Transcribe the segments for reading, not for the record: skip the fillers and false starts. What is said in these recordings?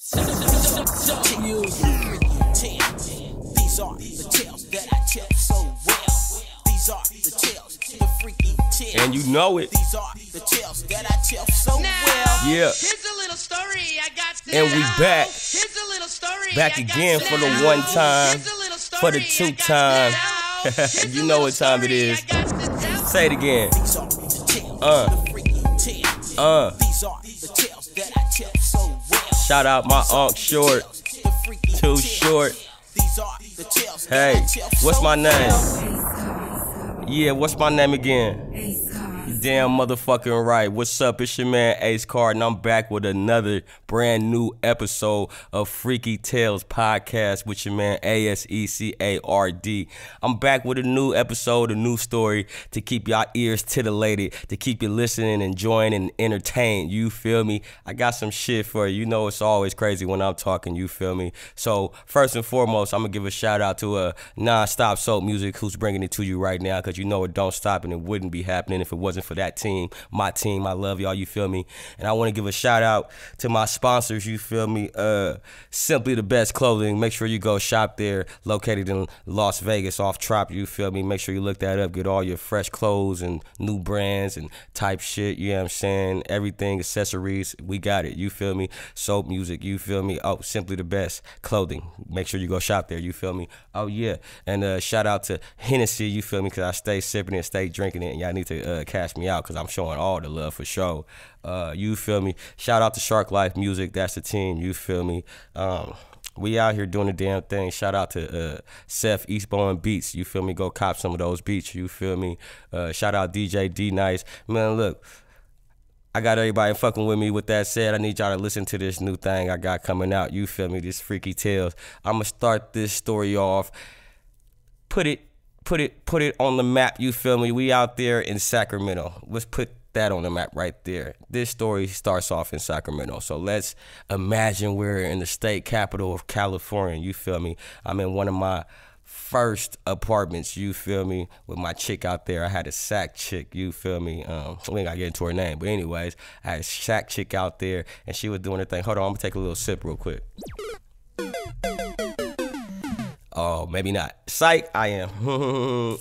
These are the tales that I tell so well. These are the tales, the freaky tales. And you know it. These are the tales that I tell so well. Yeah. Here's a little story I got to And we back. Here's a little story Back again for the one time, for the two time. You know what time it is. Say it again. These are the tales, the freaky tales. These are the tales that I tell so well. Shout out my Unc Short. The freaky Too tales. short. These are the tales Hey, that I tell what's so my name? well. Yeah, what's my name again? You damn motherfucking right. What's up? It's your man AseCard, and I'm back with another brand new episode of Freakii Tales Podcast with your man AseCard. I'm back with a new episode, a new story to keep y'all ears titillated, to keep you listening, enjoying, and entertained. You feel me? I got some shit for you. You know it's always crazy when I'm talking. You feel me? So first and foremost, I'm gonna give a shout out to Non-Stop S.O.A.P Muzik, who's bringing it to you right now, because you know it don't stop and it wouldn't be happening if it wasn't for that team, my team. I love y'all, you feel me? And I want to give a shout out to my sponsors, you feel me? Simply the Best Clothing. Make sure you go shop there, located in Las Vegas off Trop, you feel me? Make sure you look that up, get all your fresh clothes and new brands and type shit, you know what I'm saying? Everything, accessories, we got it, you feel me? Soap, music, you feel me? Oh, Simply the Best Clothing. Make sure you go shop there, you feel me? Oh yeah, and shout out to Hennessy, you feel me? Because I stay sipping it, stay drinking it, and y'all need to cash me out because I'm showing all the love for sure. You feel me? Shout out to Shark Life Music, that's the team, you feel me? We out here doing the damn thing. Shout out to Seth Eastbourne Beats, you feel me? Go cop some of those beats, you feel me? Shout out DJ D Nice. Man, look, I got everybody fucking with me. With that said, I need y'all to listen to this new thing I got coming out, you feel me? This Freakii Tales. I'm gonna start this story off, put it on the map, you feel me? We out there in Sacramento. Let's put that on the map right there. This story starts off in Sacramento. So let's imagine we're in the state capital of California, you feel me? I'm in one of my first apartments, you feel me, with my chick out there. I had a sack chick, you feel me? We ain't gotta get into her name, but anyways, I had a sack chick out there and she was doing her thing. Hold on, I'm gonna take a little sip real quick. Oh, maybe not. Psych, I am.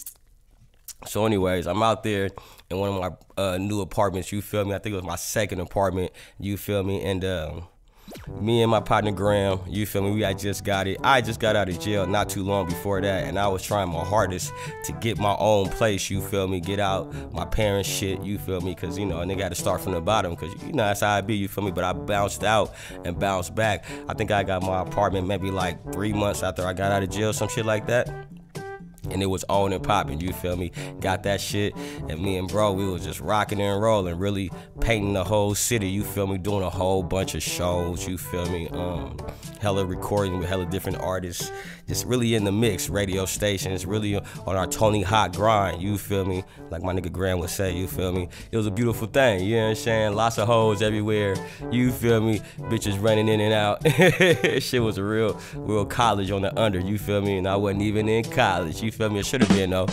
So anyways, I'm out there in one of my new apartments, you feel me? I think it was my second apartment, you feel me? And me and my partner Graham, you feel me? I just got out of jail not too long before that, and I was trying my hardest to get my own place, you feel me? Get out my parents' shit, you feel me? Because, you know, and they got to start from the bottom, because, you know, that's how I be, you feel me? But I bounced out and bounced back. I think I got my apartment maybe like 3 months after I got out of jail, some shit like that. And it was on and popping, you feel me? Got that shit, and me and bro, we was just rocking and rolling, really painting the whole city, you feel me? Doing a whole bunch of shows, you feel me? Hella recording with hella different artists, just really in the mix, radio stations, really on our Tony Hawk grind, you feel me? Like my nigga Graham would say, you feel me? It was a beautiful thing, you know what I'm saying? Lots of hoes everywhere, you feel me? Bitches running in and out. Shit was a real college on the under, you feel me? And I wasn't even in college, you feel me? It should have been though.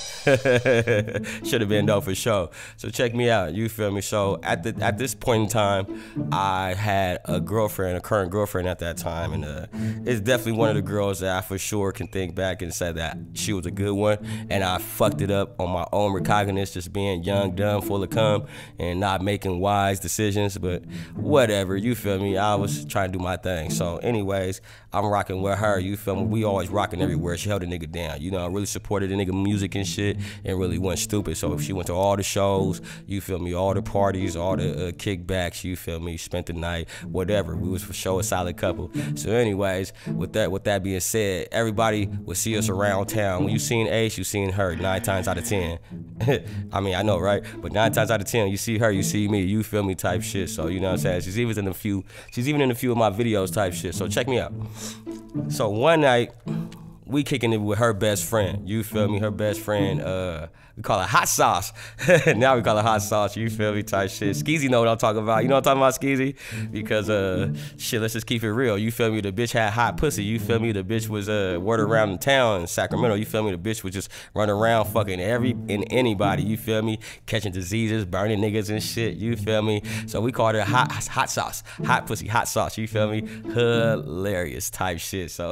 Should have been though for sure. So check me out, you feel me? So at this point in time, I had a current girlfriend at that time, and it's definitely one of the girls that I for sure can think back and say that she was a good one, and I fucked it up on my own recognizance, just being young, dumb, full of cum, and not making wise decisions, but whatever, you feel me? I was trying to do my thing. So anyways, I'm rocking with her, you feel me? We always rocking everywhere. She held a nigga down, you know, I really supported the nigga music and shit, and really wasn't stupid. So if she went to all the shows, you feel me, all the parties, all the kickbacks, you feel me, spent the night, whatever. We was for sure a solid couple. So anyways, with that being said, everybody would see us around town. When you seen Ace, you seen her 9 times out of 10. I mean, I know, right? But 9 times out of 10, you see her, you see me, you feel me, type shit. So you know what I'm saying? She's even in a few of my videos type shit. So check me out. So one night, we kicking it with her best friend. You feel me? Her best friend, we call it Hot Sauce. Now we call it Hot Sauce. You feel me? Type shit. Skeezy know what I'm talking about. You know what I'm talking about, Skeezy? Because, shit, let's just keep it real. You feel me? The bitch had hot pussy. You feel me? The bitch was word around the town in Sacramento. You feel me? The bitch was just running around fucking anybody. You feel me? Catching diseases, burning niggas and shit. You feel me? So we called her Hot Sauce. Hot pussy, Hot Sauce. You feel me? Hilarious type shit. So,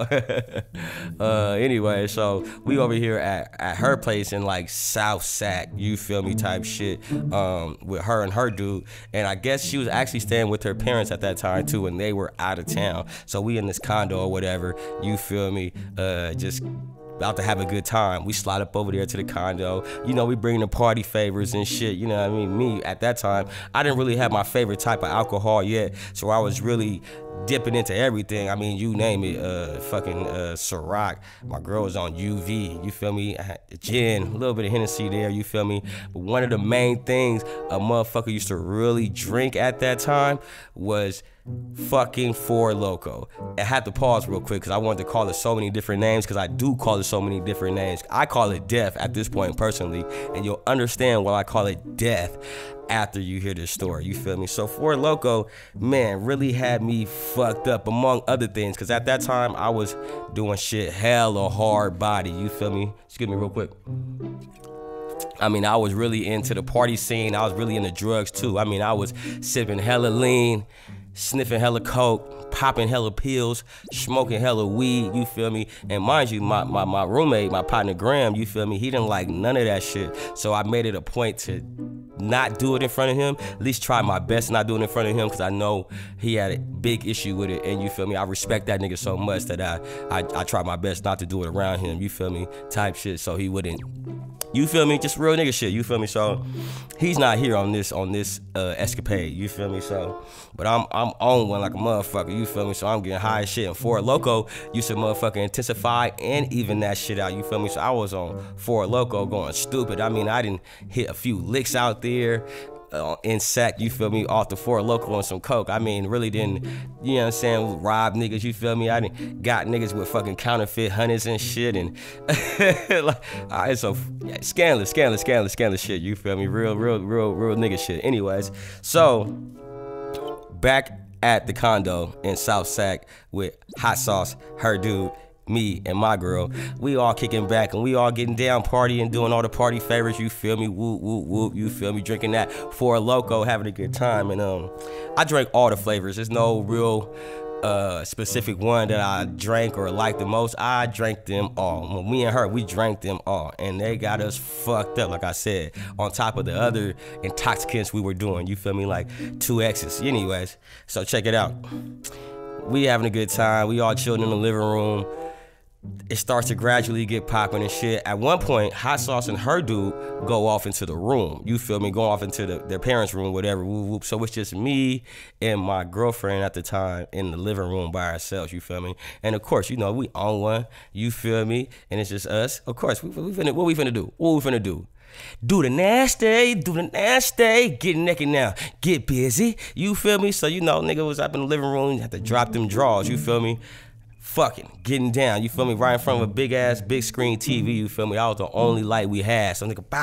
anyway, so we over here at her place in like South Sac, you feel me, type shit, with her and her dude. And I guess she was actually staying with her parents at that time too, and they were out of town. So we in this condo or whatever, you feel me, just about to have a good time. We slide up over there to the condo. You know, we bring the party favors and shit. You know what I mean? Me, at that time, I didn't really have my favorite type of alcohol yet. So I was really dipping into everything. I mean, you name it. Fucking Ciroc. My girl was on UV. You feel me? I had the gin, a little bit of Hennessy there. You feel me? But one of the main things a motherfucker used to really drink at that time was fucking Four Loko. I had to pause real quick because I wanted to call it so many different names, because I do call it so many different names. I call it death at this point personally, and you'll understand why I call it death after you hear this story. You feel me? So Four Loko, man, really had me fucked up among other things, because at that time I was doing shit hella hard body. You feel me? Excuse me real quick. I mean, I was really into the party scene. I was really into drugs too. I mean, I was sipping hella lean, sniffing hella coke, popping hella pills, smoking hella weed, you feel me? And mind you, my roommate, my partner Graham, you feel me? He didn't like none of that shit. So I made it a point to not do it in front of him, at least try my best not doing it in front of him, because I know he had a big issue with it. And you feel me? I respect that nigga so much that I try my best not to do it around him, you feel me? Type shit, so he wouldn't, you feel me? Just real nigga shit, you feel me? So he's not here on this escapade, you feel me? So, but I'm on one like a motherfucker, you feel me? So I'm getting high as shit. And Four Loko used to motherfucking intensify and even that shit out, you feel me? So I was on Four Loko going stupid. I mean, I didn't hit a few licks out there in Sac, you feel me, off the Four Loko and some coke. I mean, really didn't, you know what I'm saying, rob niggas, you feel me? I didn't got niggas with fucking counterfeit hundreds and shit, and like, it's so scandalous shit, you feel me? Real nigga shit. Anyways, so back at the condo in South Sac with Hot Sauce, her dude, me and my girl, we all kicking back and we all getting down, partying, doing all the party favors, you feel me? Whoop, whoop, whoop, you feel me? Drinking that Four Loko, having a good time. And I drank all the flavors. There's no real specific one that I drank or liked the most. I drank them all. When me and her, we drank them all, and they got us fucked up, like I said, on top of the other intoxicants we were doing, you feel me? Like 2X's. Anyways, so check it out. We having a good time. We all chilling in the living room. It starts to gradually get popping and shit. At one point, Hot Sauce and her dude go off into the room. You feel me? Go off into their parents' room, whatever. Whoop, whoop. So it's just me and my girlfriend at the time in the living room by ourselves. You feel me? And of course, you know, we on one. You feel me? And it's just us. Of course, what we finna do? What we finna do? Do the nasty, get naked now, get busy. You feel me? So, you know, nigga was up in the living room, had to drop them drawers. You feel me? Fucking getting down, you feel me? Right in front of a big screen TV, you feel me? I was the only light we had. So nigga,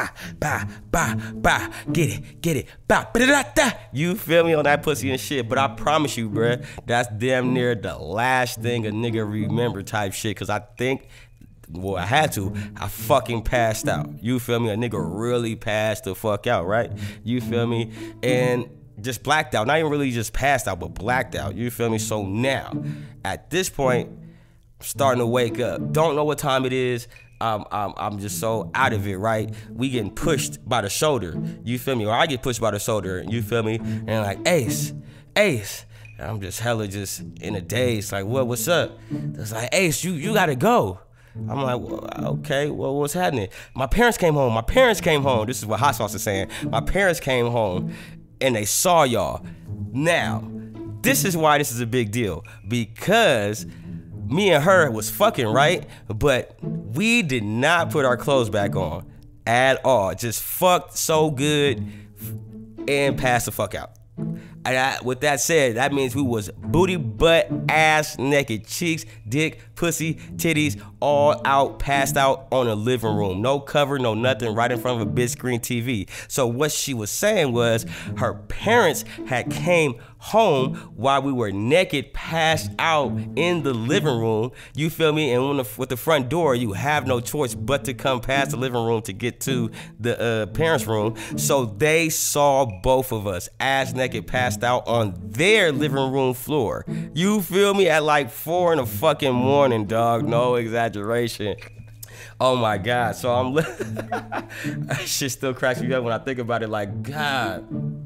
bah, get it, bah, ba-da-da-da. You feel me on that pussy and shit? But I promise you, bruh, that's damn near the last thing a nigga remember type shit. Cause I think, well, I had to, I fucking passed out. You feel me? A nigga really passed the fuck out, right? You feel me? And just blacked out. Not even really just passed out, but blacked out. You feel me? So now, at this point, I'm starting to wake up. Don't know what time it is. I'm just so out of it, right? We getting pushed by the shoulder. You feel me? Or I get pushed by the shoulder. You feel me? And like, Ace. And I'm just hella just in a daze. Like, what's up? It's like, Ace, you gotta go. I'm like, well, okay, well, what's happening? My parents came home. This is what Hot Sauce is saying. My parents came home and they saw y'all. Now, this is why this is a big deal. Because me and her was fucking, right? But we did not put our clothes back on at all. Just fucked so good and passed the fuck out. With that said, that means we was booty, butt, ass, naked, cheeks, dick, pussy, titties, all out, passed out on a living room. No cover, no nothing, right in front of a big screen TV. So what she was saying was her parents had came home while we were naked, passed out in the living room. You feel me? And with the front door, you have no choice but to come past the living room to get to the parents' room. So they saw both of us ass naked, passed out on their living room floor. You feel me? At like 4 in the fucking morning, dog. No exaggeration. Oh my God. So I'm that shit still cracks me up when I think about it. Like, God,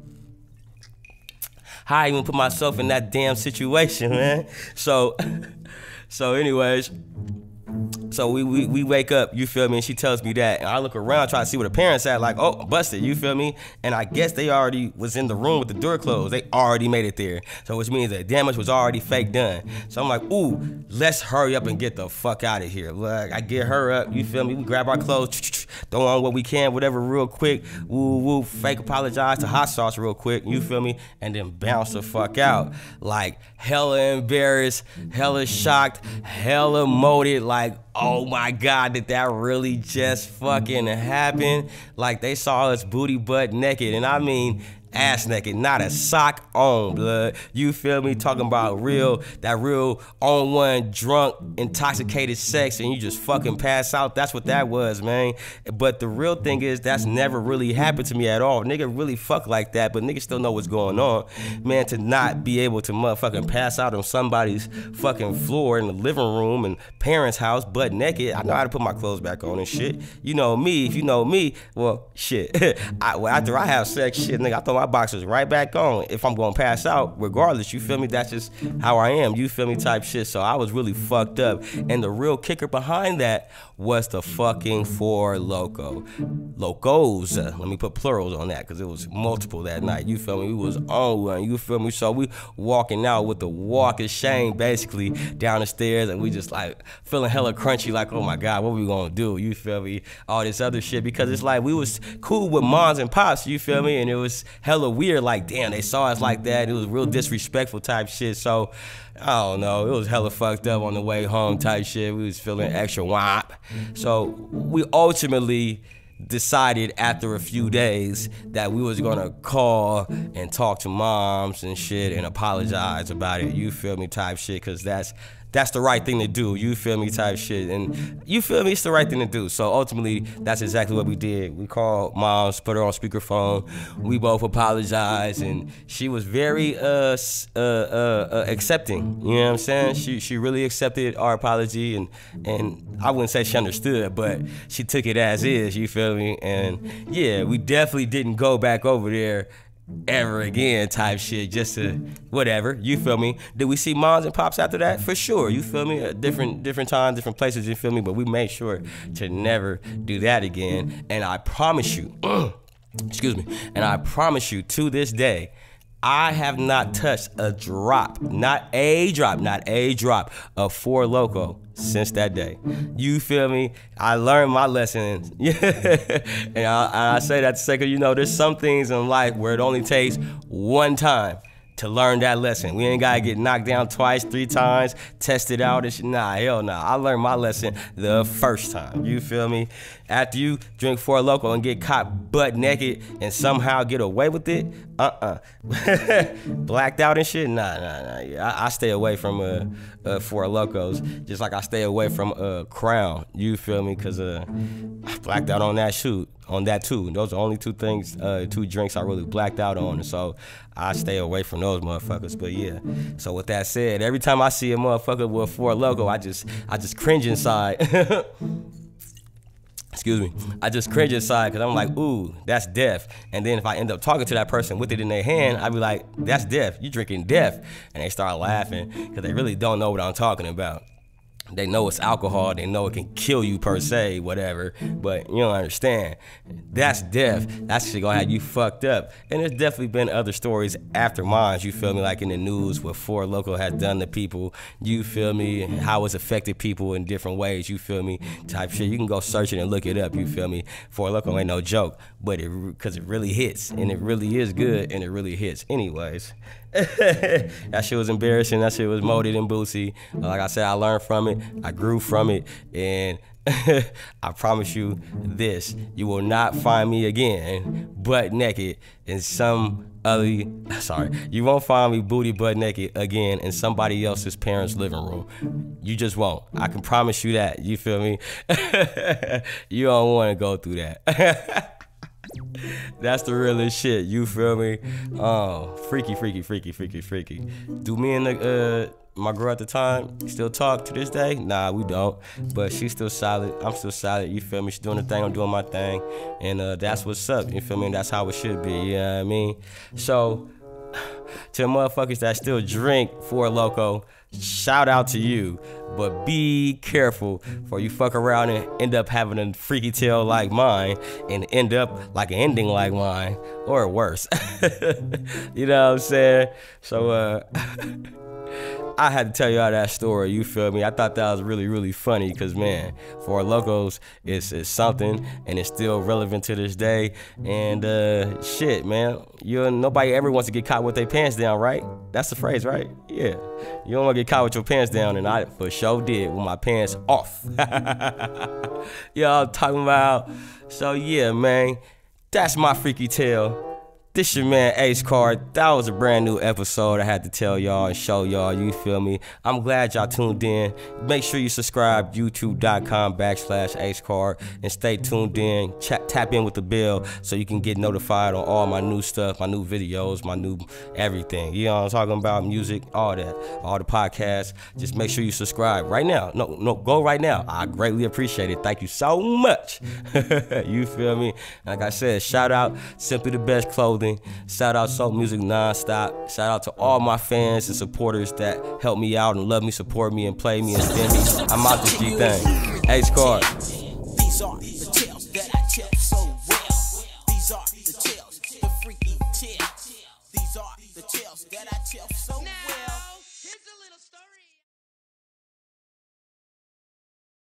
how I even put myself in that damn situation, man. So anyways, so we wake up, you feel me, and she tells me that, and I look around trying to see where the parents at, like, oh, busted, you feel me? And I guess they already was in the room with the door closed. They already made it there. So which means the damage was already fake done. So I'm like, ooh, let's hurry up and get the fuck out of here. Like, I get her up, you feel me? We grab our clothes, throw on what we can, whatever, real quick. Woo, woo, fake apologize to hot sauce real quick, you feel me? And then bounce the fuck out. Like, hella embarrassed, hella shocked, hella moted, like, oh my God, did that really just fucking happen? Like, they saw us booty butt naked, and I mean ass naked, not a sock on, blood. You feel me? Talking about that real on one drunk, intoxicated sex, and you just fucking pass out. That's what that was, man. But the real thing is, that's never really happened to me at all. Nigga really fuck like that, but niggas still know what's going on. Man, to not be able to motherfucking pass out on somebody's fucking floor in the living room and parents' house, butt naked. I know how to put my clothes back on and shit. You know me, if you know me, well, shit. After I have sex, shit, nigga, I throw my boxers right back on if I'm gonna pass out, regardless, you feel me? That's just how I am, you feel me, type shit. So I was really fucked up, and the real kicker behind that was the fucking 4 Lokos. Let me put plurals on that, because it was multiple that night, you feel me? We was on one, you feel me? So we walking out with the walk of shame, basically, down the stairs, and we just like feeling hella crunchy, like, oh my God, what we gonna do, you feel me? All this other shit, because it's like we was cool with moms and pops, you feel me? And it was hella weird, like, damn, they saw us like that. It was real disrespectful type shit. So I don't know, it was hella fucked up on the way home type shit. We was feeling extra wop. So we ultimately decided after a few days that we was gonna call and talk to moms and shit and apologize about it, you feel me, type shit, because that's the right thing to do, you feel me, type shit. And you feel me, it's the right thing to do. So ultimately, that's exactly what we did. We called moms, put her on speakerphone. We both apologized, and she was very accepting. You know what I'm saying? She really accepted our apology, and I wouldn't say she understood, but she took it as is, you feel me? And yeah, we definitely didn't go back over there ever again type shit, just to whatever, you feel me? Did we see moms and pops after that? For sure, you feel me? Different times, different places, you feel me? But we made sure to never do that again. And I promise you, excuse me, and I promise you, to this day, I have not touched a drop, not a drop of 4 Loko since that day. You feel me? I learned my lesson. And I say that to say, 'cause, you know, there's some things in life where it only takes one time to learn that lesson. We ain't gotta get knocked down twice, 3 times, test it out and shit. Nah, hell nah. I learned my lesson the first time. You feel me? After you drink 4 Loko and get caught butt naked and somehow get away with it, blacked out and shit, nah. Yeah, I stay away from 4 Lokos, just like I stay away from Crown. You feel me? 'Cause I blacked out on that shoot. On that too. Those are only 2 things, 2 drinks I really blacked out on. So I stay away from those motherfuckers. But yeah. So with that said, every time I see a motherfucker with 4 Loko, I just cringe inside. Excuse me. I just cringe inside, because I'm like, ooh, that's death. And then if I end up talking to that person with it in their hand, I'd be like, that's death. You drinking death. And they start laughing, because they really don't know what I'm talking about. They know it's alcohol. They know it can kill you per se, whatever. But you don't understand. That's death. That shit gonna have you fucked up. And there's definitely been other stories after mine, you feel me, like in the news what 4 Loko has done to people, you feel me, how it's affected people in different ways, you feel me, type shit. You can go search it and look it up, you feel me. 4 Loko ain't no joke, but because it really hits, and it really is good, and it really hits. Anyways. That shit was embarrassing. That shit was molded and bootsy. Like I said, I learned from it. I grew from it. And I promise you this, you will not find me again butt naked in some other, you won't find me booty butt naked again in somebody else's parents' living room. You just won't. I can promise you that. You feel me? You don't want to go through that. That's the realest shit, you feel me? Freaky. Do me and my girl at the time still talk to this day? Nah, we don't. But she's still solid. I'm still solid, you feel me? She's doing her thing, I'm doing my thing. And that's what's up, you feel me? That's how it should be, you know what I mean? So, to the motherfuckers that still drink 4 Loko, shout out to you. But be careful, for you fuck around and end up having a freaky tale like mine and end up like an ending like mine, or worse. You know what I'm saying? So I had to tell y'all that story, you feel me? I thought that was really, really funny because, man, 4 Lokos is something, and it's still relevant to this day. And shit, man, nobody ever wants to get caught with their pants down, right? That's the phrase, right? Yeah. You don't want to get caught with your pants down, and I for sure did with my pants off. Y'all talking about? So, yeah, man, that's my freaky tale. This your man AseCard. That was a brand new episode I had to tell y'all and show y'all, you feel me? I'm glad y'all tuned in. Make sure you subscribe, youtube.com/AseCard, and stay tuned in. Tap in with the bell so you can get notified on all my new stuff, my new videos, my new everything. You know what I'm talking about? Music, all that, all the podcasts. Just make sure you subscribe right now. No, go right now. I greatly appreciate it. Thank you so much. You feel me? Like I said, shout out Simply the Best Clothing. Shout out S.O.A.P Music Nonstop. Shout out to all my fans and supporters that help me out and love me, support me, and play me and spin me. I'm out this G thing. AseCard. These are the tales that I tell so well. These are the tales, the freaky tales. These are the tales that I tell so well.